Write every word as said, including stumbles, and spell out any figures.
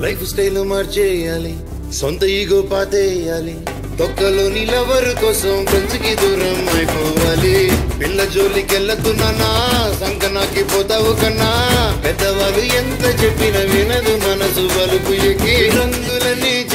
Life style మార్చేయాలి, సొంత ego పాతేయాలి, తొక్కలోని lover కోసం కంచికి దూరం అయిపోవాలి. పిల్ల జోలికెళ్ళదు నాన్నా, సంకనాకి పోతావు కన్నా, పెద్దవాళ్ళు ఎంత చెప్పిన వినదు మనసు బలుపు ఎక్కి రంగులని